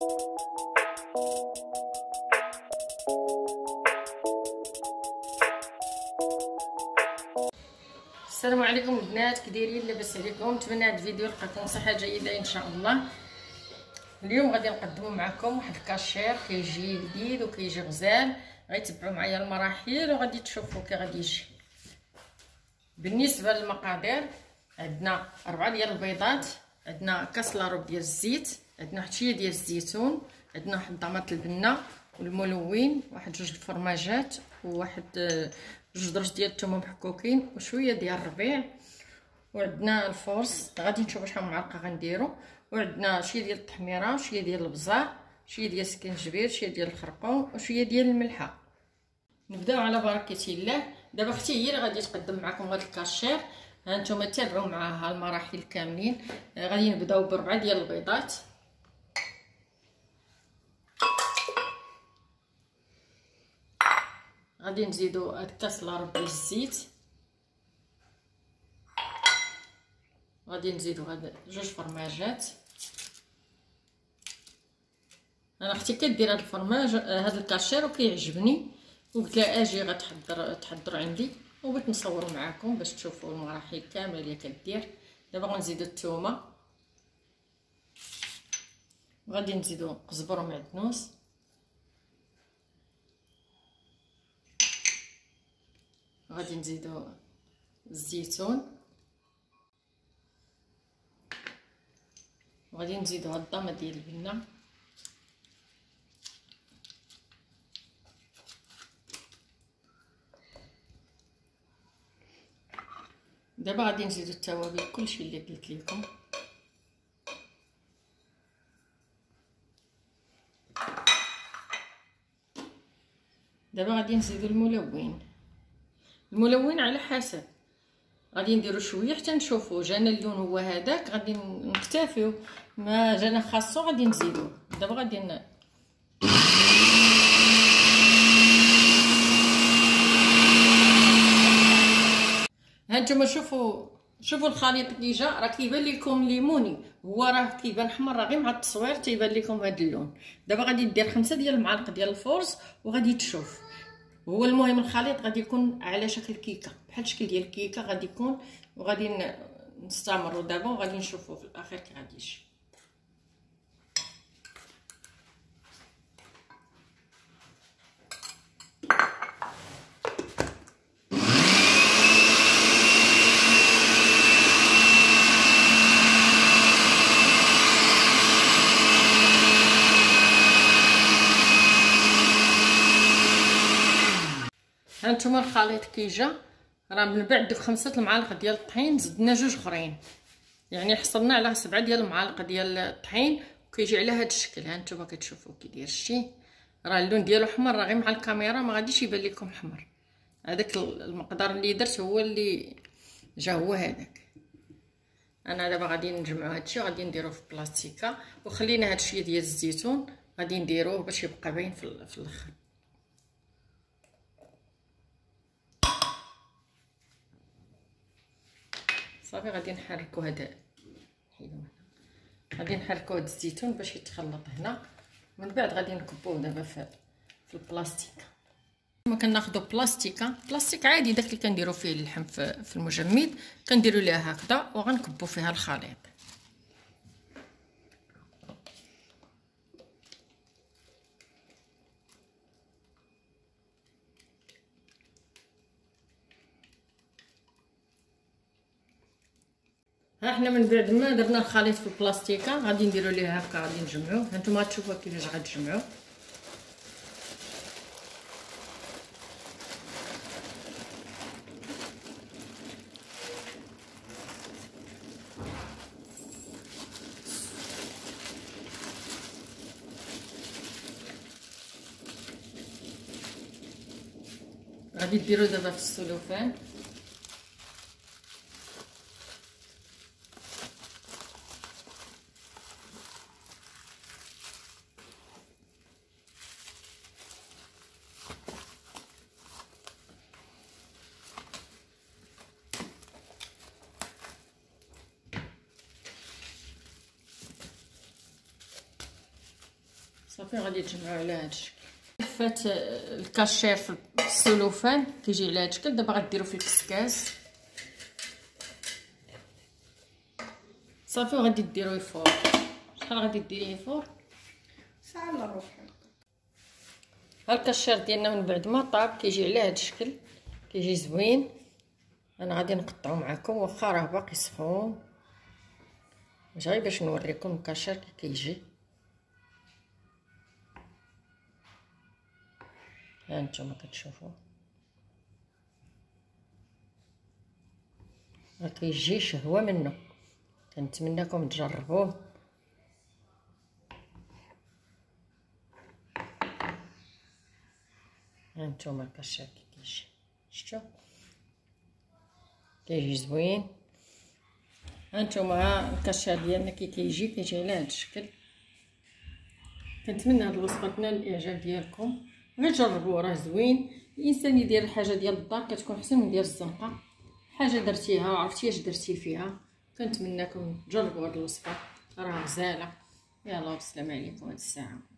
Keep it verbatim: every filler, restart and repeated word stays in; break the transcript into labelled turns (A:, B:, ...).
A: السلام عليكم البنات، كي دايرين؟ لاباس عليكم؟ نتمنى هذا الفيديو يلقاكم صحه جيده ان شاء الله. اليوم غادي نقدم معكم واحد الكاشير كيجي لذيذ وكيجي غزال، غيتبعوا معايا المراحل وغادي تشوفوا كي غادي يجي. بالنسبه للمقادير، عندنا أربعة ديال البيضات، عندنا كاس لاروب ديال الزيت، عندنا واحد شويه ديال الزيتون، عندنا واحد ضماط البنه والملون، واحد جوج الفرماجات، وواحد جوج درج ديال الثومه محكوكين، وشويه ديال الربيع، وعندنا الفورص غادي نشوفوا شحال معلقه غنديروا، وعندنا شويه ديال التحميره، شويه ديال البزار، شويه ديال السكنجبير، شويه ديال الخرقوم، وشويه ديال الملحه. نبداو على بركه الله. دابا اختي هي اللي غادي تقدم معكم هذا الكاشير، ها نتوما تابعوا معاها المراحل كاملين. غادي نبداو بربعه ديال البيضات، غادي نزيدو هاد كاس لاروب ديال الزيت، غادي نزيدو هاد جوج فرماجات. انا اختي كدير هاد الفرماج هاد الكاشير وكيعجبني، وقلت لها اجي غتحضر تحضر عندي وبغيت نصور معكم باش تشوفوا المراحل كامله اللي كدير. دابا غنزيدو الثومه، وغادي نزيدو قزبر ومعدنوس، غادي نزيدو الزيتون، وغادي نزيدو هاد الضمه ديال البنه، دابا غادي نزيدو التوابل كلشي اللي قلت لكم. دابا غادي نزيدو الملون، الملون على حسب، غادي نديرو شويه حتى نشوفو جانا اللون هو هذاك، غادي نكتفيو، ما جانا خاصو غادي نزيدو. دابا غادي ن... ها نتوما شوفوا شوفوا الخليط اللي جا، راه كيبان لكم ليموني، هو راه كيبان حمر، راه غير مع التصوير تيبان لكم هذا اللون. دابا غادي ندير خمسة ديال المعالق ديال الفورص وغادي تشوف. هو المهم الخليط غادي يكون على شكل كيكه، بحال الشكل ديال الكيكه غادي يكون، وغادي نستمروا دابا وغادي نشوفوا في الاخير كي غادي يجي. هانتوما الخليط كي جا، راه من بعد دوك خمسة المعالق ديال الطحين زدنا جوج اخرين، يعني حصلنا على سبعة ديال المعالق ديال الطحين، وكيجي على هذا الشكل. هانتوما كتشوفوا كي داير الشي، راه اللون ديالو حمر، راه غير مع الكاميرا ما غاديش يبان لكم حمر. هذاك المقدار اللي درت هو اللي جا هو هذاك. انا دابا غادي نجمعوا هادشي وغادي نديروه في بلاستيكه، وخلينا هاد شويه ديال الزيتون غادي نديروه باش يبقى باين في, في الاخر. صافي غادي نحركو هذا، غادي نحركو هاد الزيتون باش يتخلط هنا، من بعد غادي نكبوه دابا في في البلاستيك. ما كناخذوا بلاستيكه بلاستيك عادي داك اللي كنديروا فيه اللحم في, في المجمد، كنديروا ليها هكذا وغنكبوا فيها الخليط. ها حنا من بعد ما درنا الخليط في البلاستيكه غادي نديروا ليه هكا، غادي نجمعوه. هانتوما غتشوفوا كيفاش غتجمعوه. غادي ديروا دابا في السلوفان، صافي غادي تجمعوا على هذا الشكل. فات الكاشير في السلوفان كيجي على هذا الشكل. دابا غديروا في الكسكاس صافي وغادي ديروه فوق. شحال غادي ديريه فوق؟
B: ساعه الا ربع.
A: ها الكاشير ديالنا من بعد ما طاب كيجي على هذا الشكل، كيجي زوين. انا غادي نقطعو معكم واخا راه باقي سخون، ماشي غير باش نوريكم الكاشير كي كيجي. ها نتوما كتشوفوا راه كيجي شهوه منه. كنتمنىكم تجربوه. هانتوما الكاشير كي كيجي، شفتوا كيجي زوين. هانتوما الكاشير ديالنا كي كيجي كيجي على هذا الشكل. كنتمنى هاد الوصفه تنال الاعجاب ديالكم، غير جربوه راه زوين. الانسان يدير الحاجه ديال الدار كتكون احسن من ديال الزنقه. حاجه درتيها وعرفتي اش درتي فيها. كنتمنىكم تجربوا هاد الوصفه راه غزاله. يلا والسلام عليكم هاد الساعه.